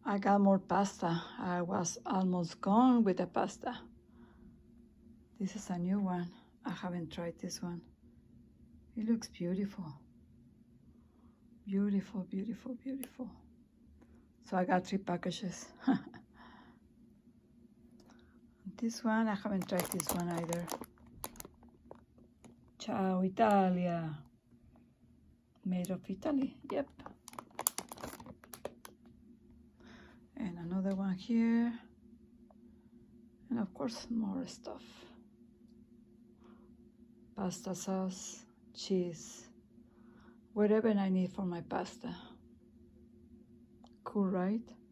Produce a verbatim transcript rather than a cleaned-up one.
I got more pasta. I was almost gone with the pasta. This is a new one. I haven't tried this one. It looks beautiful. Beautiful, beautiful, beautiful. So I got three packages. This one, I haven't tried this one either. Ciao Italia. Made of Italy, yep. And another one here. And of course, more stuff. Pasta sauce, cheese, whatever I need for my pasta. Cool, right?